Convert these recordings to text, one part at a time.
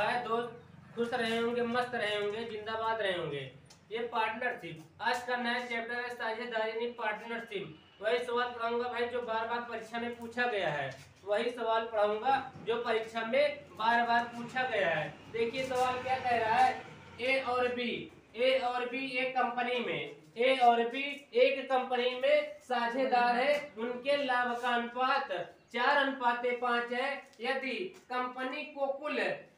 भाई दोस्त खुश रहे होंगे, मस्त रहे होंगे, जिंदाबाद रहे होंगे। ये पार्टनरशिप आज का नया चैप्टर है, साझेदारी नहीं पार्टनरशिप। वही सवाल पढ़ाऊंगा भाई जो बार बार परीक्षा में पूछा गया है। वही सवाल पढ़ाऊंगा जो परीक्षा में बार बार पूछा गया है। देखिए सवाल क्या कह रहा है। ए और बी एक कंपनी में, ए और बी एक कंपनी में साझेदार है। उनके लाभ का अनुपात 4:5 है। यदि कंपनी को कुल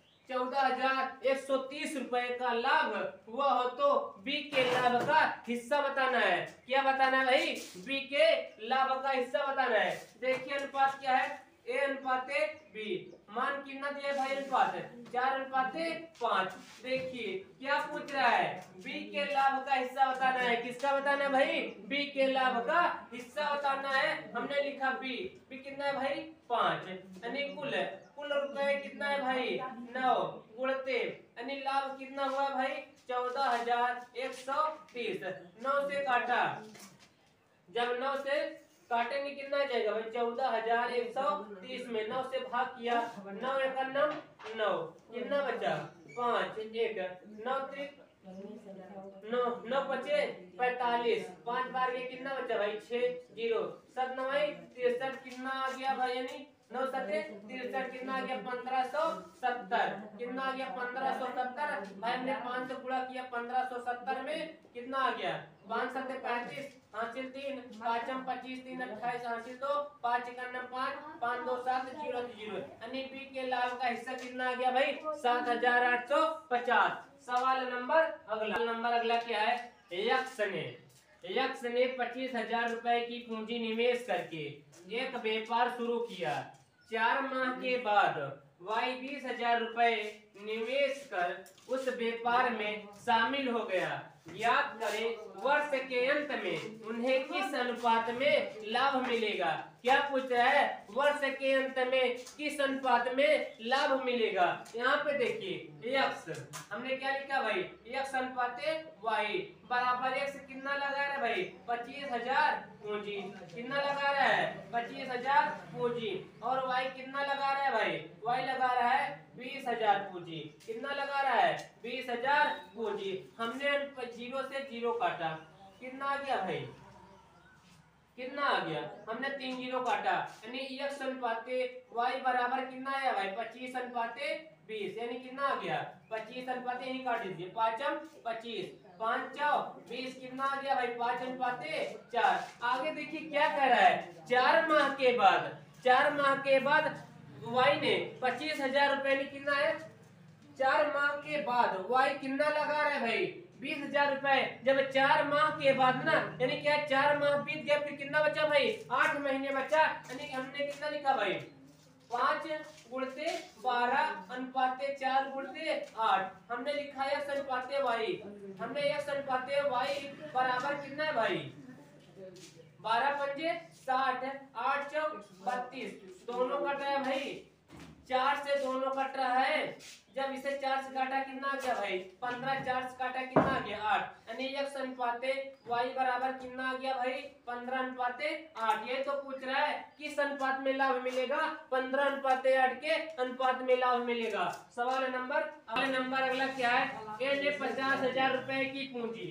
14,130 रुपए का लाभ हुआ हो तो बी के लाभ का हिस्सा बताना है। क्या बताना है भाई? बी के लाभ का हिस्सा बताना है। देखिए अनुपात क्या है, ए अनुपाते बी। मान कितना दिया है भाई? अनुपात 4:5। देखिए क्या पूछ रहा है, बी के लाभ का हिस्सा बताना है। किसका बताना है भाई? बी के लाभ का हिस्सा बताना है। हमने लिखा बी कितना है भाई? 5। यानी कुल रुपए कितना है भाई? 9 गुणते यानी लाभ कितना हुआ भाई? 14,130। 9 से काटा, जब 9 से काटेंगे कितना आ जाएगा भाई? 14,130 में 9 से भाग किया, 9 एकम 9, कितना बचा? 5। 1 9 9 9 बचे 45। 5 बार के कितना बचा भाई? 6 0 7 9 63। कितना आ गया भाई? यानी 9 7 63। कितना आ गया? 1570। कितना आ गया? 1570। भाई हमने 5 से गुणा किया 1570 में, कितना आ गया? 5 7 35 हासिल 3 5 25 3 28 हासिल 2 5 51 5 5 2 7 0 0। यानी बी के लाभ का हिस्सा कितना आ गया भाई? 7,850। सवाल नंबर अगला क्या है? यक्स ने 25,000 रुपए की पूंजी निवेश करके एक व्यापार शुरू किया। 4 माह के बाद वाई 20,000 रुपए निवेश कर उस व्यापार में शामिल हो गया। याद करें वर्ष के अंत में उन्हें किस अनुपात में लाभ मिलेगा? क्या पूछ रहा है? वर्ष के अंत में किस अनुपात में लाभ मिलेगा? यहाँ पे देखिए एक्स हमने क्या लिखा भाई? एक्स अनुपाते वाई बराबर एक्स कितना लगा रहा है भाई? 25,000 पूंजी। कितना लगा रहा है? 25,000 पूंजी। और वाई कितना लगा रहा है भाई? वाई लगा रहा है 20,000 पूंजी। कितना लगा रहा है? 20,000 पूंजी। हमने 0 से 0 काटा, कितना आ गया भाई? कितना आ गया? हमने 3 0 काटा, यानी एक्स अनुपाते वाई बराबर कितना आया भाई? 25:20। यानी कितना आ गया? 25 यही काट दीजिए। 5 25 5 20। कितना आ गया भाई? 5:4। आगे देखिए क्या कह रहा है। 4 माह के बाद वाई ने 25,000 रुपए ने कितना है? 4 माह के बाद वाई कितना लगा रहा है भाई? 20,000 रुपए। जब 4 माह के बाद ना, यानी क्या 4 माह बीत गया, फिर कितना बचा भाई? 8 महीने बचा। यानी हमने कितना लिखा भाई? 5 गुणते 12 अनुपाते 4 गुणते 8। हमने लिखा है एक्स अनुपाते वाई। हमने एक्स अनुपाते वाई बराबर कितना है भाई? 12 पंजे 60 8 चौक 32। दोनों कट रहा है भाई? 4 से दोनों कट रहा है। जब इसे 4 से काटा कितना आ गया भाई? 15। 4 से काटा कितना आ गया? 8। यानी एक्स अनुपाते वाई बराबर कितना आ गया भाई? 15:8। ये तो पूछ रहा है किस अनुपात में लाभ मिलेगा? 15:8 के अनुपात में लाभ मिलेगा। सवाल नंबर अगला क्या है? ए ने 50,000 रुपए की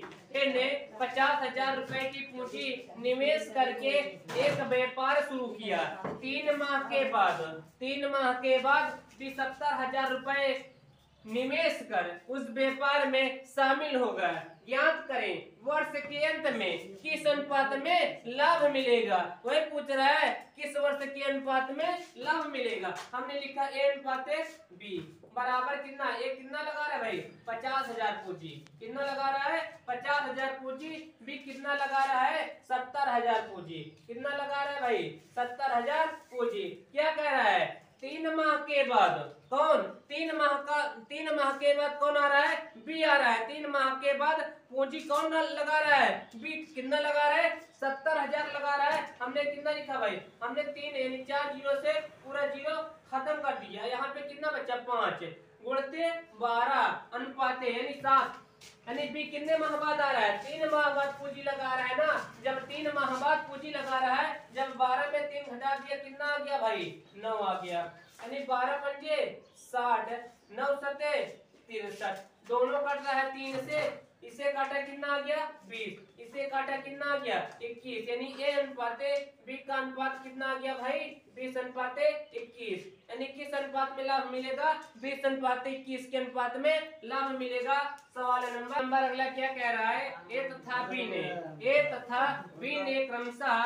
पूंजी निवेश करके एक व्यापार शुरू किया। 3 माह के बाद 70,000 रुपए निवेश कर उस व्यापार में शामिल हो गए। ज्ञात करें वर्ष के अंत में किस अनुपात में लाभ मिलेगा? वही पूछ रहा है किस वर्ष के अनुपात में लाभ मिलेगा। हमने लिखा ए अनुपाते बी बराबर कितना? ए कितना लगा रहा है भाई? 50,000 पूंजी। कितना लगा रहा है? 50,000 पूंजी। बी कितना लगा रहा है? 70,000 पूंजी। कितना लगा रहा है भाई? 70,000 पूंजी। क्या कह रहा है? 3 माह के बाद कौन? 3 माह के बाद कौन आ रहा है? बी आ रहा है। 3 माह के बाद पूंजी कौन लगा रहा है? बी। कितना लगा रहा है? 70,000 लगा रहा है। हमने कितना लिखा भाई? हमने 3 यानी 4 0 से पूरा 0 खत्म कर दिया। यहाँ पे कितना बचा? 5 गुणते 12 अनुपाते यानी 7। यानी बी कितने माह बाद आ रहा है? 3 माह बाद पूंजी लगा रहा है ना। जब 3 माह बाद पूंजी लगा रहा है, जब 12 में 3 घटा दिया कितना आ गया भाई? 9 आ गया। यानी 12 पंजे 60 9 सते 63, दोनों कट रहा है 3 से, इसे काटा कितना आ गया 20, इसे काटा कितना आ गया 21, यानी ए अनुपाते बी का अनुपात कितना आ गया भाई 20 अनुपाते 21, यानी किस अनुपात में लाभ मिलेगा 20 अनुपाते 21 के अनुपात में लाभ मिलेगा। सवाल नंबर अगला क्या कह रहा है, ए तथा बी ने क्रमशः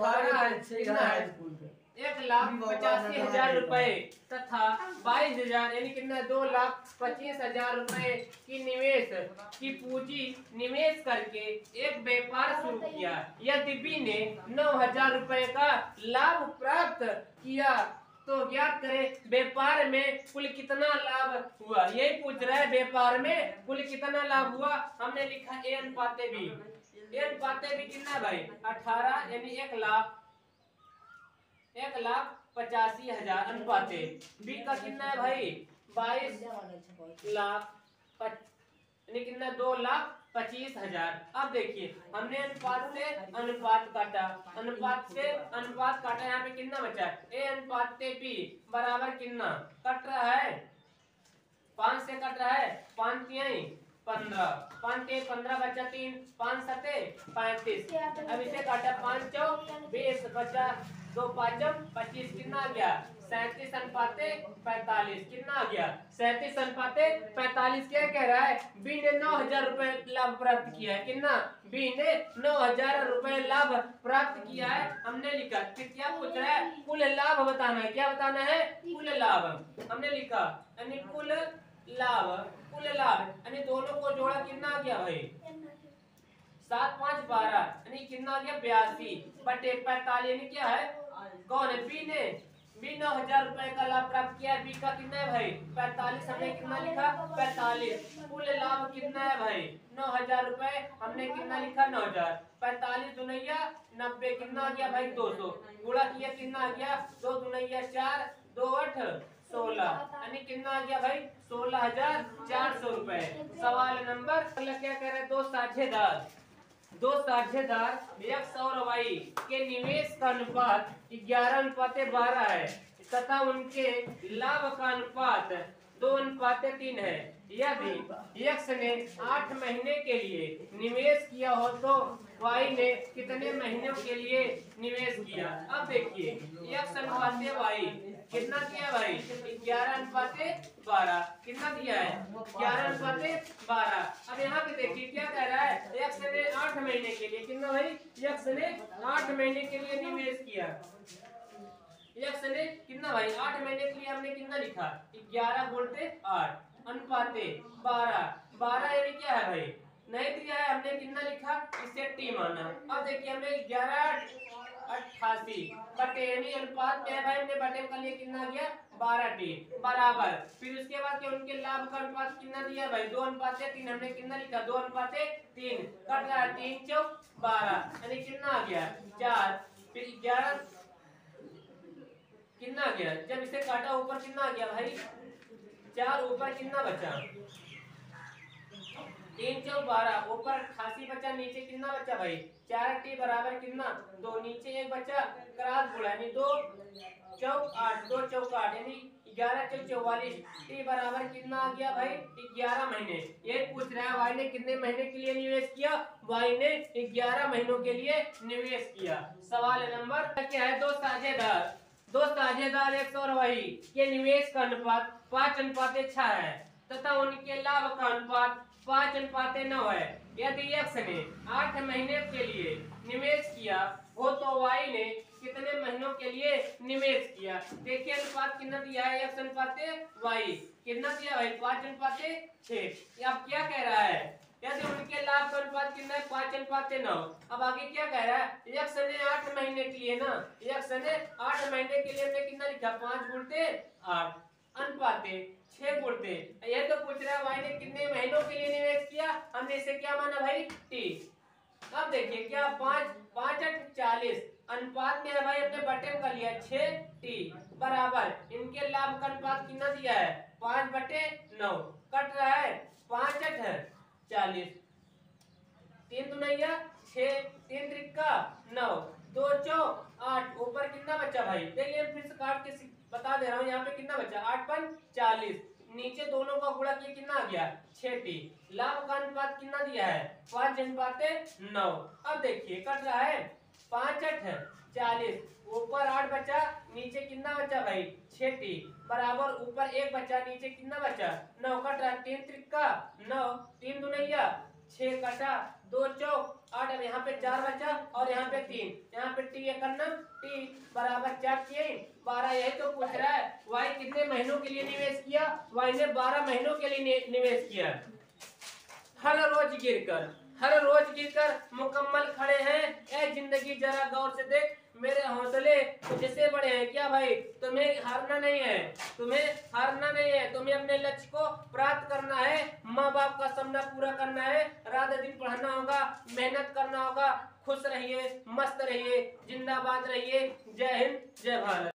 1,85,000 रुपए तथा 22,000 यानी कितना 2,25,000 रुपए की निवेश की पूंजी निवेश करके एक व्यापार शुरू किया। यदि बी ने 9,000 रुपए का लाभ प्राप्त किया तो ज्ञात करें व्यापार में कुल कितना लाभ हुआ। यही पूछ रहा है व्यापार में कुल कितना लाभ हुआ। हमने लिखा ए अनुपाते बी, ए अनुपाते बी कितना भाई 18 यानी 1,85,000 अनुपाते बी का कितना है भाई 22 लाख यानी कितना 2,25,000। अब देखिए हमने अनुपात से अनुपात काटा, अनुपात से अनुपात काटा, यहाँ पे कितना बचा ए अनुपाते बी बराबर कितना कट रहा है 5 से कट रहा है 5 तिहाई 15, 5 ते 15 बचा 3, 5 सते 35। अब इसे काटा 5 चौक 20 बचा 2 5 25 कितना आ गया 37 अनुपाते 45 कितना आ गया 37 अनुपाते 45। क्या कह रहा है बी ने 9,000 रुपए लाभ प्राप्त किया है। कितना बी ने 9,000 रुपए लाभ प्राप्त किया है। हमने लिखा फिर क्या पूछ रहा है कुल लाभ बताना है। क्या बताना है कुल लाभ। हमने लिखा यानी कुल लाभ यानी दोनों को जोड़ा कितना आ गया भाई 7 5 12 यानी कितना आ गया 82 बटे 45 यानी क्या है कौन है बी ने 9,000 रुपए का लाभ प्राप्त किया है। बी का कितना है भाई 45, हमने कितना लिखा 45। कुल लाभ कितना है भाई 9,000 रुपए, हमने कितना लिखा 9,000। 45 दुनैया 90 कितना आ गया भाई 200, गुणा किया कितना आ गया 2 दुनैया 4 2 8 16 यानी कितना आ गया भाई 16,400 रुपए। सवाल नंबर अगला क्या कह रहे हैं दो साझेदार एक्स और वाई के निवेश का अनुपात 11:12 है तथा उनके लाभ का अनुपात 2:3 है। यदि एक्स ने 8 महीने के लिए निवेश किया हो तो वाई ने कितने महीनों के लिए निवेश किया। अब देखिए एक्स अनुपात वाई कितना दिया भाई 11:12 कितना दिया है 11:12। अब यहाँ पे देखिए क्या कह रहा है एक्स ने 8 महीने के लिए कितना भाई एक्स ने 8 महीने के लिए निवेश किया। एक्स ने कितना भाई 8 महीने के लिए हमने कितना लिखा 11 बोलते 8 अनुपाते 12 यानी क्या है भाई नहीं दिया है हमने कितना लिखा इसे टी माना। अब देखिए हमने 11:88 बटे यानी अनुपात क्या है भाई हमने बटे का लिए कितना गया 12 टी बराबर। फिर उसके बाद के उनके लाभ का अनुपात कितना दिया भाई 2:3 हमने कितना लिखा 2:3 कट रहा 3 चौक 12 यानी कितना आ गया 4। फिर 11 कितना आ गया जब इसे काटा ऊपर कितना आ गया भाई 4 ऊपर कितना बचा 3 चौक 12 ऊपर 88 बचा नीचे कितना बचा भाई 4 टी बराबर कितना 2 नीचे 1 बचा क्रॉस गुणा यानी 2 चौक 8 2 चौक 8 यानी 11 चौक 44 टी बराबर कितना आ गया भाई 11 महीने। ये पूछ रहा है वाई ने कितने महीने के लिए निवेश किया वाई ने 11 महीनों के लिए निवेश किया। सवाल नंबर क्या है दो साझेदार एक्स और वाई के निवेश का अनुपात 5:6 है तथा उनके लाभ का अनुपात 5:9 है। यदि एक्स ने 8 महीने के लिए निवेश किया हो तो वाई ने कितने महीनों के लिए निवेश किया। देखिए अनुपात कितना दिया है एक्स अनुपाते वाई कितना दिया भाई 5:6। अब क्या कह रहा है यदि उनके लाभ का अनुपात कितना है 5:9। अब आगे क्या कह रहा है एक्स ने 8 महीने के लिए ना एक्स ने 8 महीने के लिए हमने कितना लिखा 5 गुणते 8 अनुपाते 6 गुणते। ये तो पूछ रहा है वाई ने कितने महीनों के लिए निवेश किया हमने इसे क्या माना भाई टी। अब देखिए क्या 5 5 8 40 अनुपात में है भाई हमने बटे कर लिया 6 टी बराबर इनके लाभ का अनुपात कितना दिया है 5/9 कट रहा है 5 8 40 3 दुनैया 6 3 त्रिका 9 2 चौक 8 ऊपर कितना बचा भाई देखिए फिर से काट के बता दे रहा हूँ यहाँ पे कितना बचा 8 5 40 नीचे दोनों का गुणा किया कितना आ गया 6t। लाभ का अनुपात कितना दिया है 5:9। अब देखिए कट रहा है 5 8 40, ऊपर 8 बचा नीचे कितना बचा भाई 6t, बराबर ऊपर 1 बचा नीचे कितना बचा 9। कट रहा है 3 त्रिका 9, 3 दुनैया 6 कटा 2 चौक 8। अब यहाँ पे 4 बचा और यहाँ पे 3, यहाँ पे टी करना टी बराबर 4 किए 12। यही तो पूछ रहा है वाई कितने महीनों के लिए निवेश किया, वाई ने 12 महीनों के लिए निवेश किया। हर रोज गिरकर मुकम्मल खड़े हैं, ए जिंदगी जरा गौर से देख, मेरे हौसले तुझसे बड़े हैं। क्या भाई तुम्हें हारना नहीं है, तुम्हें अपने लक्ष्य को प्राप्त करना है, माँ बाप का सपना पूरा करना है, रात दिन पढ़ना होगा, मेहनत करना होगा। खुश रहिए, मस्त रहिए, जिंदाबाद रहिए। जय हिंद, जय भारत।